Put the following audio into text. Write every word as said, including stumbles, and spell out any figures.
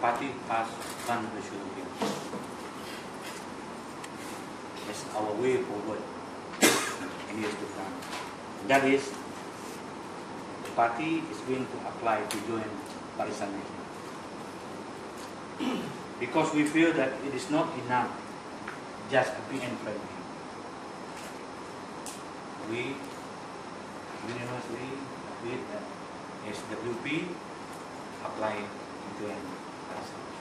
party has one resolution. That's our way forward in years to come. That is, the party is going to apply to join Barisan Nasional. Because we feel that it is not enough just to be P N friendly. We unanimously agreed that S W P apply to join Barisan.